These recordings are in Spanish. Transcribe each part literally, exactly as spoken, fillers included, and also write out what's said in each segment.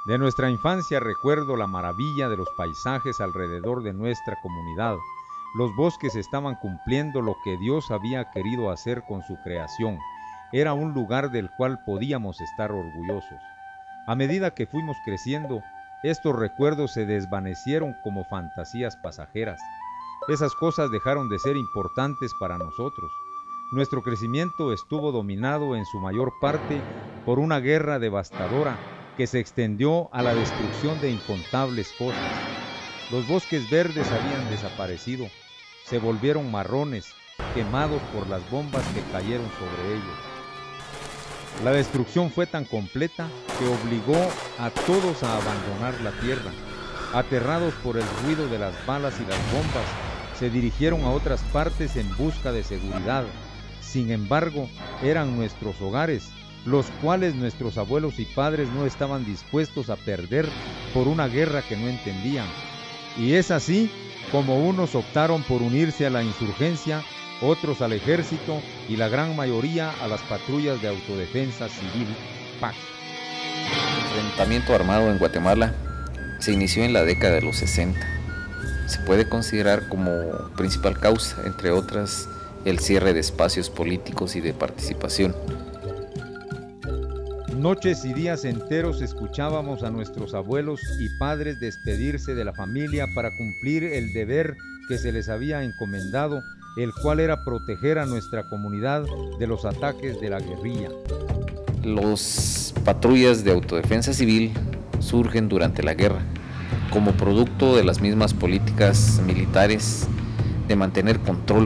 De nuestra infancia recuerdo la maravilla de los paisajes alrededor de nuestra comunidad. Los bosques estaban cumpliendo lo que Dios había querido hacer con su creación. Era un lugar del cual podíamos estar orgullosos. A medida que fuimos creciendo, estos recuerdos se desvanecieron como fantasías pasajeras. Esas cosas dejaron de ser importantes para nosotros. Nuestro crecimiento estuvo dominado en su mayor parte por una guerra devastadora que se extendió a la destrucción de incontables cosas. Los bosques verdes habían desaparecido, se volvieron marrones, quemados por las bombas que cayeron sobre ellos. La destrucción fue tan completa que obligó a todos a abandonar la tierra. Aterrados por el ruido de las balas y las bombas, se dirigieron a otras partes en busca de seguridad. Sin embargo, eran nuestros hogares, los cuales nuestros abuelos y padres no estaban dispuestos a perder por una guerra que no entendían. Y es así como unos optaron por unirse a la insurgencia, otros al ejército y la gran mayoría a las patrullas de autodefensa civil, P A C. El enfrentamiento armado en Guatemala se inició en la década de los sesenta. Se puede considerar como principal causa, entre otras, el cierre de espacios políticos y de participación. Noches y días enteros escuchábamos a nuestros abuelos y padres despedirse de la familia para cumplir el deber que se les había encomendado, el cual era proteger a nuestra comunidad de los ataques de la guerrilla. Los patrullas de autodefensa civil surgen durante la guerra, como producto de las mismas políticas militares de mantener control.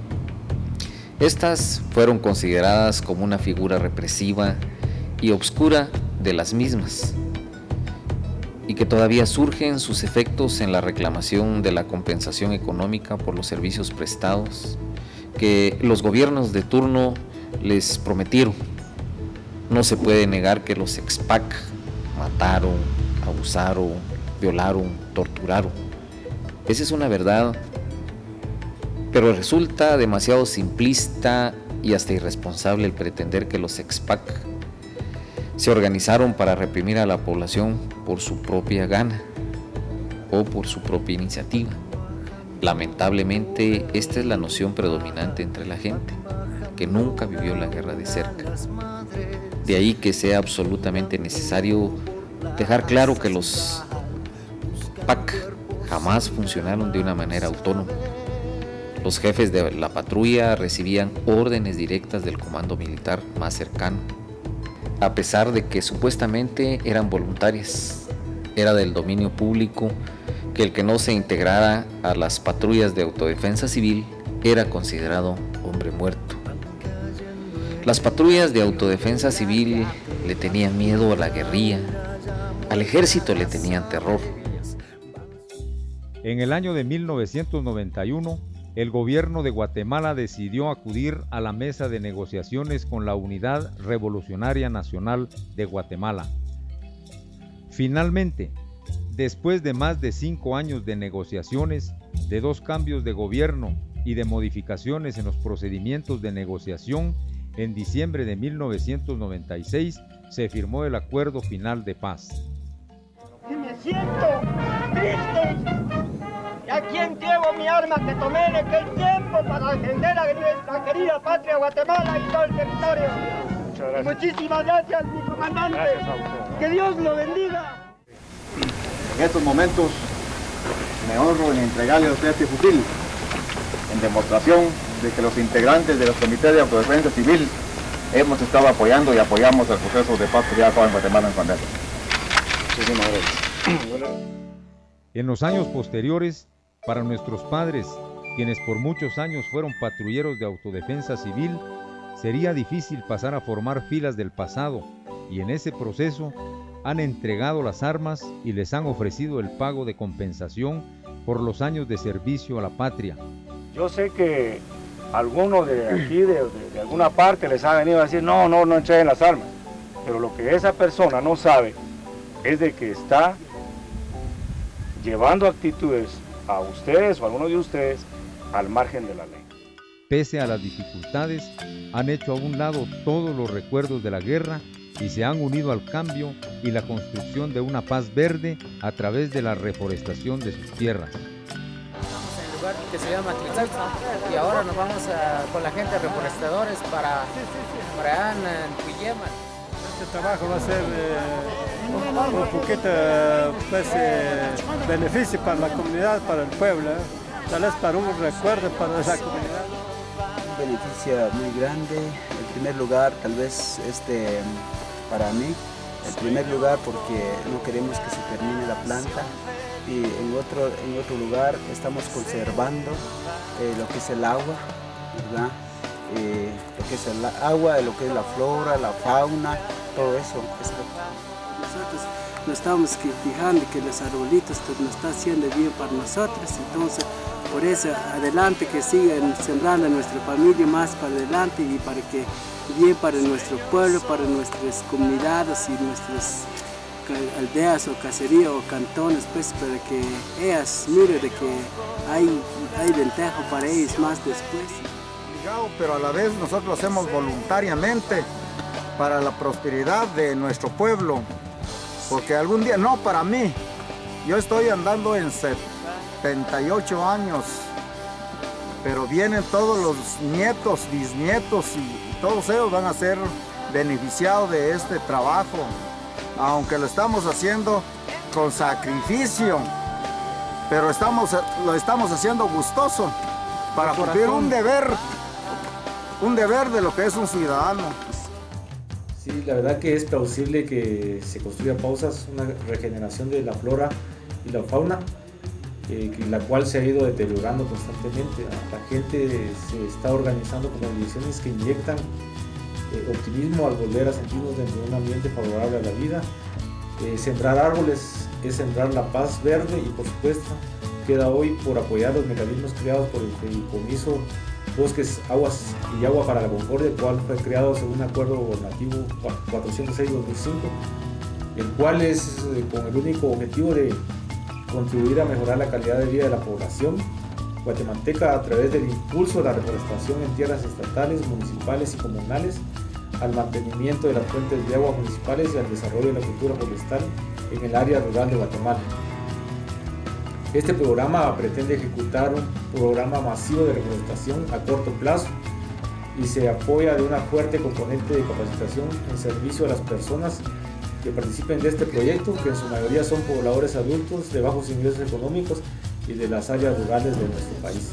Estas fueron consideradas como una figura represiva y obscura de las mismas, y que todavía surgen sus efectos en la reclamación de la compensación económica por los servicios prestados que los gobiernos de turno les prometieron. No se puede negar que los ex P A C mataron, abusaron, violaron, torturaron. Esa es una verdad, pero resulta demasiado simplista y hasta irresponsable el pretender que los ex P A C se organizaron para reprimir a la población por su propia gana o por su propia iniciativa. Lamentablemente, esta es la noción predominante entre la gente, que nunca vivió la guerra de cerca. De ahí que sea absolutamente necesario dejar claro que los P A C jamás funcionaron de una manera autónoma. Los jefes de la patrulla recibían órdenes directas del comando militar más cercano, a pesar de que supuestamente eran voluntarias. Era del dominio público que el que no se integrara a las patrullas de autodefensa civil era considerado hombre muerto. Las patrullas de autodefensa civil le tenían miedo a la guerrilla, al ejército le tenían terror. En el año de mil novecientos noventa y uno, el gobierno de Guatemala decidió acudir a la mesa de negociaciones con la Unidad Revolucionaria Nacional de Guatemala. Finalmente, después de más de cinco años de negociaciones, de dos cambios de gobierno y de modificaciones en los procedimientos de negociación, en diciembre de mil novecientos noventa y seis se firmó el Acuerdo Final de Paz. Y me siento triste. Y aquí entrego mi arma que tomé en aquel tiempo para defender a nuestra querida patria Guatemala y todo el territorio. Muchas gracias. Muchísimas gracias, mi comandante. Gracias a usted. Que Dios lo bendiga. En estos momentos me honro en entregarle a usted este fusil, en demostración de que los integrantes de los comités de autodefensa civil hemos estado apoyando y apoyamos el proceso de paz que ya acaba en Guatemala en pandemia. Muchísimas gracias. En los años posteriores, para nuestros padres, quienes por muchos años fueron patrulleros de autodefensa civil, sería difícil pasar a formar filas del pasado, y en ese proceso han entregado las armas y les han ofrecido el pago de compensación por los años de servicio a la patria. Yo sé que algunos de aquí, de, de, de alguna parte, les ha venido a decir, no, no, no entreguen las armas, pero lo que esa persona no sabe es de que está llevando actitudes a ustedes o a algunos de ustedes al margen de la ley. Pese a las dificultades, han hecho a un lado todos los recuerdos de la guerra y se han unido al cambio y la construcción de una paz verde a través de la reforestación de sus tierras. Estamos en el lugar que se llama Tlitzalco y ahora nos vamos a, con la gente reforestadores para, para allá en Cuyema. Este trabajo va a ser eh, un poquito pues, eh, beneficio para la comunidad, para el pueblo, ¿eh? Tal vez para un recuerdo para esa comunidad. Un beneficio muy grande. En primer lugar, tal vez este, para mí, en primer lugar porque no queremos que se termine la planta, y en otro, en otro lugar estamos conservando eh, lo que es el agua, ¿verdad? Eh, lo que es el agua, lo que es la flora, la fauna, todo eso. Nosotros nos estamos fijando que los arbolitos nos están haciendo bien para nosotros, entonces por eso adelante que sigan sembrando a nuestra familia más para adelante y para que bien para nuestro pueblo, para nuestras comunidades y nuestras aldeas o caserías o cantones, pues para que ellas miren de que hay, hay ventaja para ellos más después. Pero a la vez nosotros lo hacemos voluntariamente para la prosperidad de nuestro pueblo, porque algún día, no para mí, yo estoy andando en setenta y ocho años, pero vienen todos los nietos, bisnietos y todos ellos van a ser beneficiados de este trabajo, aunque lo estamos haciendo con sacrificio, pero estamos, lo estamos haciendo gustoso para cumplir un deber, un deber de lo que es un ciudadano. Sí, la verdad que es plausible que se construya pausas, una regeneración de la flora y la fauna, eh, la cual se ha ido deteriorando constantemente. La gente se está organizando con organizaciones que inyectan eh, optimismo al volver a sentirnos dentro de un ambiente favorable a la vida. Eh, sembrar árboles es sembrar la paz verde y por supuesto queda hoy por apoyar los mecanismos creados por el fideicomiso Bosques, Aguas y Agua para la Concordia, el cual fue creado según un acuerdo gubernativo cuatrocientos seis dos mil cinco, el cual es eh, con el único objetivo de contribuir a mejorar la calidad de vida de la población guatemalteca a través del impulso de la reforestación en tierras estatales, municipales y comunales, al mantenimiento de las fuentes de agua municipales y al desarrollo de la cultura forestal en el área rural de Guatemala. Este programa pretende ejecutar un programa masivo de reforestación a corto plazo y se apoya de una fuerte componente de capacitación en servicio a las personas que participen de este proyecto, que en su mayoría son pobladores adultos de bajos ingresos económicos y de las áreas rurales de nuestro país.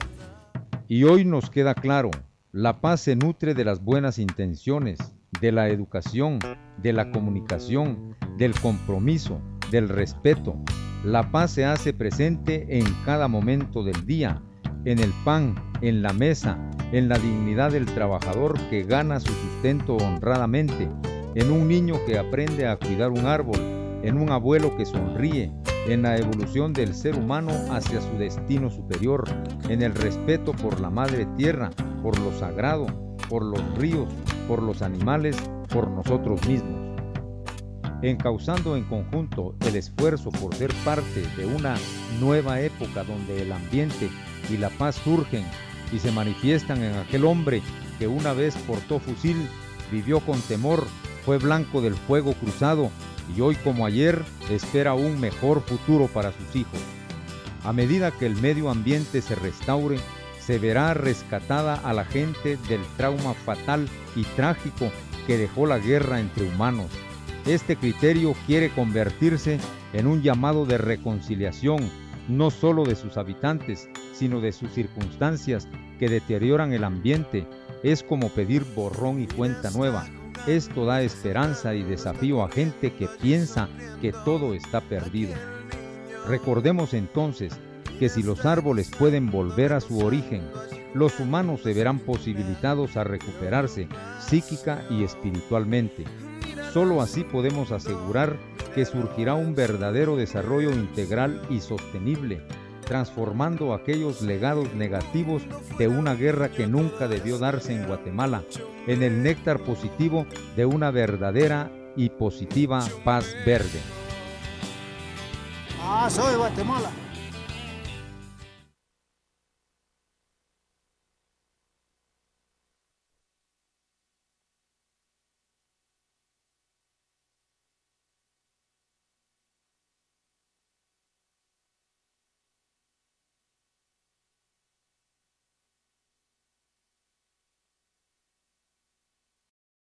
Y hoy nos queda claro, la paz se nutre de las buenas intenciones, de la educación, de la comunicación, del compromiso, del respeto. La paz se hace presente en cada momento del día, en el pan, en la mesa, en la dignidad del trabajador que gana su sustento honradamente, en un niño que aprende a cuidar un árbol, en un abuelo que sonríe, en la evolución del ser humano hacia su destino superior, en el respeto por la madre tierra, por lo sagrado, por los ríos, por los animales, por nosotros mismos. Encauzando en conjunto el esfuerzo por ser parte de una nueva época donde el ambiente y la paz surgen y se manifiestan en aquel hombre que una vez portó fusil, vivió con temor, fue blanco del fuego cruzado y hoy como ayer espera un mejor futuro para sus hijos. A medida que el medio ambiente se restaure, se verá rescatada a la gente del trauma fatal y trágico que dejó la guerra entre humanos. Este criterio quiere convertirse en un llamado de reconciliación, no solo de sus habitantes, sino de sus circunstancias que deterioran el ambiente. Es como pedir borrón y cuenta nueva. Esto da esperanza y desafío a gente que piensa que todo está perdido. Recordemos entonces que si los árboles pueden volver a su origen, los humanos se verán posibilitados a recuperarse psíquica y espiritualmente. Solo así podemos asegurar que surgirá un verdadero desarrollo integral y sostenible, transformando aquellos legados negativos de una guerra que nunca debió darse en Guatemala, en el néctar positivo de una verdadera y positiva paz verde. Ah, soy Guatemala.